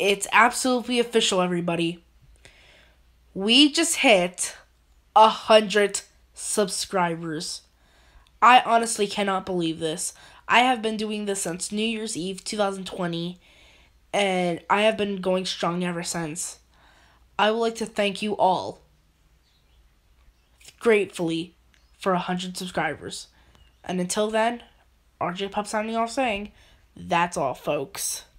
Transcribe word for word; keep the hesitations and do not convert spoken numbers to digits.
It's absolutely official, everybody. We just hit a hundred subscribers. I honestly cannot believe this. I have been doing this since New Year's Eve twenty twenty, and I have been going strong ever since. I would like to thank you all gratefully for a hundred subscribers. And until then, R J Pop signing off saying, that's all, folks.